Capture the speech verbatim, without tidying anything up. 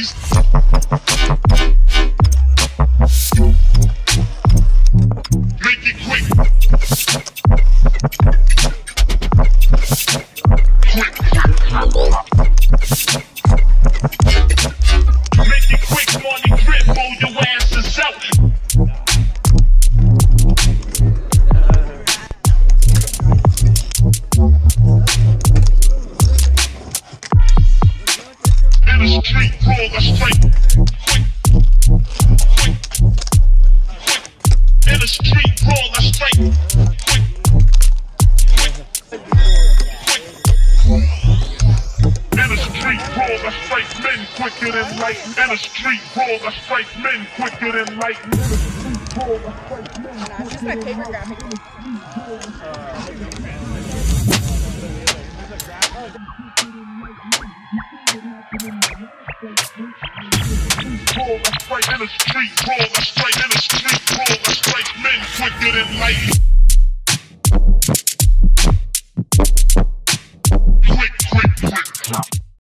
G's. Make it quick. Quick, quick, make it quick, money grip, roll your asses out. In the street, roll the straight. Quick, quick, quick. In the street, roll the straight. Quick, quick, quick. In the street, roll the straight. Men quicker than lightning. In the street, roll the straight. Men quicker than lightning. Just my paper graphic. Roll the straight in the street, roll the straight in the street, roll the straight, men quicker than lightning.